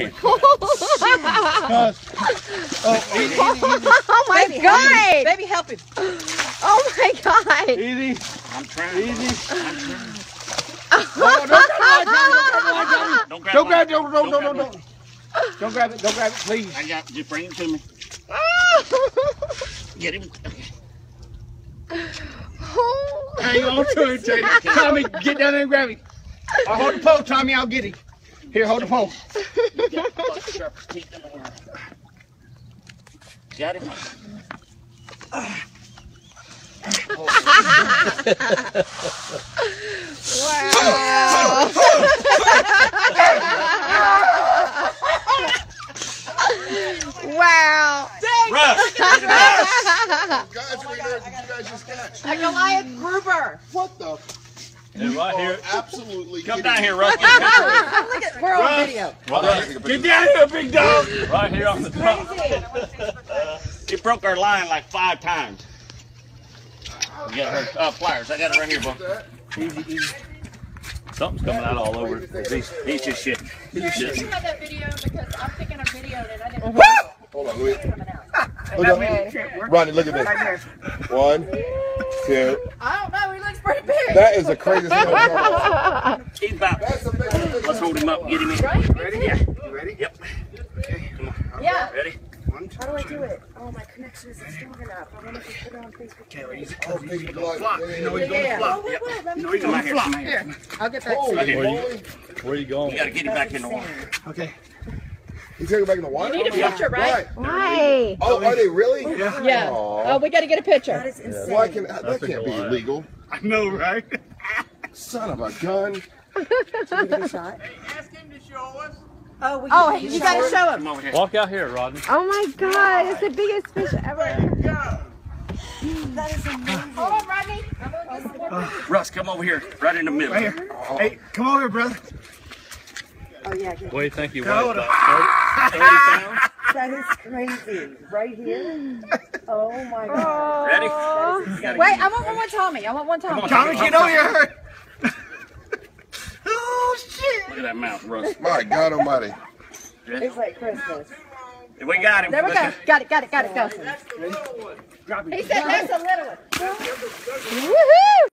hand. Oh my God! Baby, help him. Oh my God! Easy. I'm trying. Easy. I'm trying. Oh, don't grab it. Don't grab it. Don't grab it, please. I got. Just bring it to me. Get him. Okay. Hang on to it, Tommy. Get down there and grab him. I'll hold the pole, Tommy. I'll get him. Here, hold the pole. Got him. Wow! Russ! Guys, what did you guys just catch? A Goliath Gruber. What the? And right here. Absolutely. Come kidding down me. here, Russ. Look at, we're on video. Get down here, big dog. Right here off the top. He broke our line like 5 times. We got her pliers. I got it right here, bro. Something's coming out all over it. He's just shit. He's just You shit. had that video because I'm thinking a video and I didn't Hold on, Louis. coming out. Look at Ronnie, look at this. 1, 2. I don't know. He looks pretty big. That is the craziest thing I've ever seen. He's about. That's the biggest. Let's hold him up and get him in. Right? Ready? Yeah. You ready? Yep. Come on. Yeah. Ready? How do I do it? Oh, my connection isn't strong enough. I want to put it on Facebook. Okay, easy. Oh, big blood. Flop. You know he's going to flop. Wait, let me You know he's going to flop. Here, I'll get back to Holy you. moly. Where are you going? You gotta get him back in the water. Okay. You take it back in the water? You need a picture, right? Why? Oh, are they really? Yeah. Yeah. Aw. Oh, we got to get a picture. That is insane. Why can that That's a can't be Goliath. illegal? I know, right? Son of a gun. Oh, you got to show him. Come over here. Walk out here, Rodney. Oh my God! It's the biggest fish ever. Hold on, Rodney. I'm going to get some more. Russ, come over here. Right in the middle. Right here. Hey, come over here, brother. Oh, yeah. What do you think you weigh? Hold on. About 30 pounds? That is crazy. Right here. Oh, my God. Ready? You gotta Wait, I want one more Tommy. I want one Tommy. Tommy, get over here. Oh, shit. Look at that mouth, Russ. My God almighty. It's like Christmas. We got him. There we go. Got it, go. Drop it. He said that's a little one. Woohoo!